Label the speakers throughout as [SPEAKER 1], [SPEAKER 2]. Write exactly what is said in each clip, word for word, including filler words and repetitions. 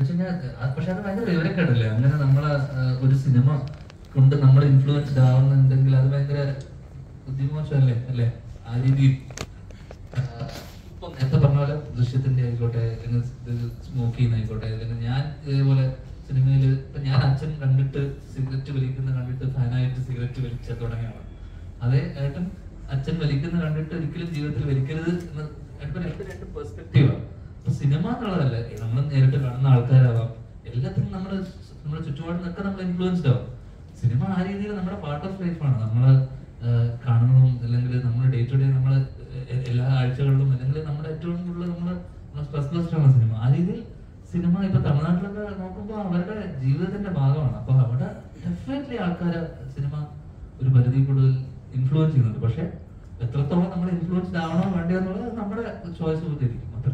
[SPEAKER 1] വെച്ച് കഴിഞ്ഞാൽ പക്ഷെ അത് ഭയങ്കര വിവരക്കേടല്ലേ? അങ്ങനെ നമ്മളെ ഒരു സിനിമ കൊണ്ട് നമ്മൾ ഇൻഫ്ലുവൻസ്ഡ് ആവുന്നുണ്ടെങ്കിൽ അത് ഭയങ്കര ബുദ്ധിമോശമല്ലേ അല്ലേ? ആ രീതിയിൽ ഇപ്പം നേരത്തെ പറഞ്ഞ പോലെ ദൃശ്യത്തിന്റെ ആയിക്കോട്ടെ, സ്മോക്ക് ചെയ്യുന്ന ആയിക്കോട്ടെ, അല്ലെങ്കിൽ ഞാൻ ഇതേപോലെ സിനിമയിൽ ഇപ്പൊ ഞാൻ അച്ഛൻ കണ്ടിട്ട് സിഗരറ്റ് വലിക്കുന്ന കണ്ടിട്ട് ഫാനായിട്ട് സിഗരറ്റ് വലിച്ച തുടങ്ങിയാണ്. അതേ ഏട്ടൻ അച്ഛൻ വലിക്കുന്ന കണ്ടിട്ട് ഒരിക്കലും ജീവിതത്തിൽ വലിക്കരുത് എന്ന് ഏട്ടൻ രണ്ട് രണ്ട് പെർസ്പെക്റ്റീവാണ്. അപ്പൊ സിനിമ എന്നുള്ളതല്ലേ, നമ്മൾ നേരിട്ട് കാണുന്ന ആൾക്കാരാവാം, എല്ലാത്തിനും നമ്മൾ നമ്മുടെ ചുറ്റുപാട് നിന്നൊക്കെ നമ്മൾ ഇൻഫ്ലുവൻസ്ഡ് ആവും. സിനിമ ആ രീതിയിൽ നമ്മുടെ പാർട്ട് ഓഫ് ലൈഫാണ്. നമ്മള് കാണുന്നതും അല്ലെങ്കിൽ നമ്മൾ ഡേ ടു ഡേ നമ്മൾ എല്ലാ ആഴ്ചകളിലും അല്ലെങ്കിൽ നമ്മുടെ ഏറ്റവും കൂടുതൽ നമ്മൾ സ്ട്രെസ് ബസ്റ്ററാണ് സിനിമ. ആ രീതിയിൽ സിനിമ ഇപ്പൊ തമിഴ്നാട്ടിലൊക്കെ നോക്കുമ്പോൾ അവരുടെ ജീവിതത്തിന്റെ ഭാഗമാണ്. അപ്പൊ അവിടെ ഡെഫിനറ്റ്ലി ആൾക്കാര് സിനിമ ഒരു പരിധി കൂടുതൽ ഇൻഫ്ലുവൻസ് ചെയ്യുന്നുണ്ട്. പക്ഷെ എത്രത്തോളം നമ്മൾ ഇൻഫ്ലുവൻസ്ഡ് ആവണോ വേണ്ടയോ എന്നുള്ളത് നമ്മുടെ ചോയ്സ് പോലെയിരിക്കും. അത്ര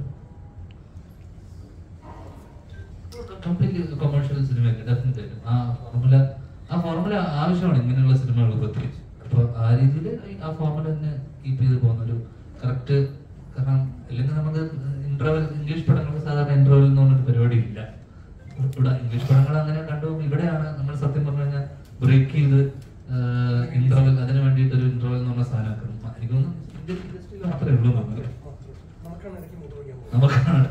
[SPEAKER 1] കംപ്ലീറ്റ്ലി കൊമേഴ്ഷ്യൽ സിനിമയൊക്കെ ഡെഫിനറ്റ് ആ ഫോർമുല ആ ഫോർമുല ആവശ്യമാണ് ഇങ്ങനെയുള്ള സിനിമകൾ പ്രത്യേകിച്ച്. അപ്പൊ ആ രീതിയിൽ ആ ഫോർമുല തന്നെ കീപ്പ് ചെയ്ത് പോകുന്നൊരു കറക്റ്റ്. കാരണം അല്ലെങ്കിൽ നമുക്ക് ഇന്റർവെൽ ഇംഗ്ലീഷ് പടങ്ങൾക്ക് സാധാരണ ഇന്റർവെൽ എന്ന് പറഞ്ഞൊരു പരിപാടി ഇല്ല. ഇവിടെ ഇംഗ്ലീഷ് പടങ്ങൾ അങ്ങനെ കണ്ടു. ഇവിടെയാണ് നമ്മൾ സത്യം പറഞ്ഞു കഴിഞ്ഞാൽ ബ്രേക്ക് ചെയ്ത് ഇന്റർവെൽ അതിന് വേണ്ടിയിട്ട് ഒരു ഇന്റർവെൽ എന്ന് പറഞ്ഞ സാധനം എനിക്കൊന്നും ഇന്ത്യൻ ഇൻഡസ്ട്രിയിൽ മാത്രമേ ഉള്ളൂ. നമുക്ക് നമുക്കാണ്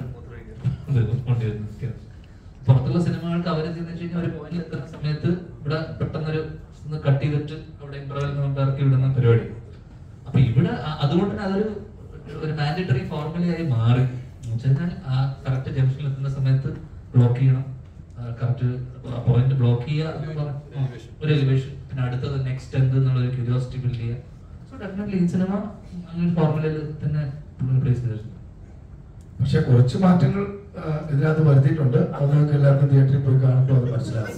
[SPEAKER 1] പുറത്തുള്ള സിനിമകൾക്ക് അവരെ ചെയ്യുന്ന വെച്ച് കഴിഞ്ഞാൽ ഒരു പോയിന്റ് എത്തുന്ന സമയത്ത് ഇവിടെ പെട്ടെന്നൊരു കട്ട് ചെയ്തിട്ട് അവിടെ ഇന്റർവെൽ ഇറക്കി വിടുന്ന പരിപാടി. അപ്പൊ ഇവിടെ അതുകൊണ്ട് തന്നെ അതൊരു ഒരു മാൻഡേറ്ററി ഫോർമുലയായി മാറി. എന്നുവെച്ചാൽ ആ കറക്റ്റ് ജംഗ്ഷനിൽ എത്തുന്ന സമയത്ത് ബ്ലോക്ക് ചെയ്യണം, കറക്റ്റ് പോയിന്റ് ബ്ലോക്ക് ചെയ്യുക, ഒരു എലിവേഷൻ, പിന്നെ അടുത്തത് നെക്സ്റ്റ് എന്ത് എന്നുള്ളൊരു ക്യൂരിയോസിറ്റി ബിൽഡ് ചെയ്യുക. സോ ഡെഫിനറ്റ്ലി ഈ സിനിമ അങ്ങനെ ഫോർമുലയിൽ തന്നെ പ്ലേസ് ചെയ്തിട്ടുണ്ട്.
[SPEAKER 2] പക്ഷെ കുറച്ച് മാറ്റങ്ങൾ ഇതിനകത്ത് വരുത്തിയിട്ടുണ്ട്. അത് നിങ്ങൾക്ക് എല്ലാവർക്കും തിയേറ്ററിൽ പോയി കാണുമ്പോൾ അത് മനസ്സിലാവും.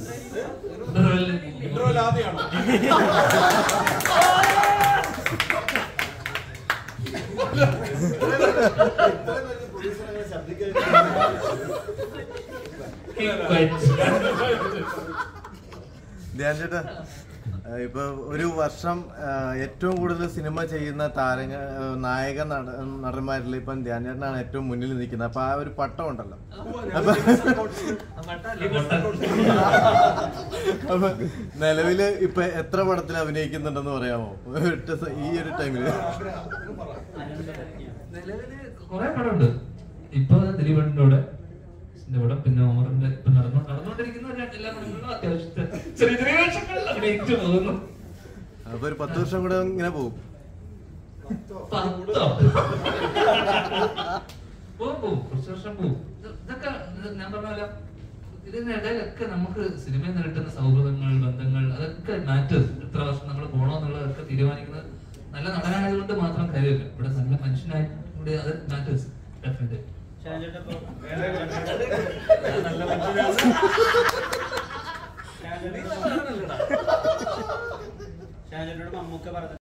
[SPEAKER 3] ധ്യാൻ ചേട്ടാ, ഇപ്പൊ ഒരു വർഷം ഏറ്റവും കൂടുതൽ സിനിമ ചെയ്യുന്ന താരങ്ങൾ നായക നടന്മാരിൽ ഇപ്പം ധ്യാൻ ചേട്ടനാണ് ഏറ്റവും മുന്നിൽ നിൽക്കുന്നത്. അപ്പൊ ആ ഒരു പട്ടം ഉണ്ടല്ലോ. അപ്പൊ നിലവില് ഇപ്പൊ എത്ര പടത്തിൽ അഭിനയിക്കുന്നുണ്ടെന്ന് പറയാമോ ഈ ഒരു ടൈമില്?
[SPEAKER 1] നിലവില് കുറെ പടമുണ്ട്. ഇപ്പൊ ദിലീപേട്ടൻ്റെ കൂടെ പടം, പിന്നെ ഓമറിന്റെ ഇപ്പൊ നടന്നു നടന്നുകൊണ്ടിരിക്കുന്ന എല്ലാ പടങ്ങളിലും അത്യാവശ്യത്തെ ചെറിയ ചെറിയ വേഷങ്ങൾ അഭിനയിച്ചു പോകുന്നു.
[SPEAKER 3] അപ്പൊ ഒരു പത്ത് വർഷം കൂടെ ഇങ്ങനെ പോകും.
[SPEAKER 1] പത്തോ പോകും പോകും കുറച്ച് വർഷം പോകും. ഇതൊക്കെ ഞാൻ പറഞ്ഞല്ലോ, ഇതിനിടയിലൊക്കെ നമുക്ക് സിനിമയിൽ നിന്ന് കിട്ടുന്ന സൗഹൃദങ്ങൾ, ബന്ധങ്ങൾ, അതൊക്കെ മാറ്റേഴ്സ്. എത്ര വർഷം നമ്മൾ പോകണമെന്നുള്ളതൊക്കെ തീരുമാനിക്കുന്നത് നല്ല നടനായതുകൊണ്ട് മാത്രം കാര്യമില്ല. ഇവിടെ നല്ല മനുഷ്യനായി കൂടി അത് മാറ്റേഴ്സ് ഡെഫിനറ്റ്.
[SPEAKER 4] മമ്മൂക്ക പറഞ്ഞു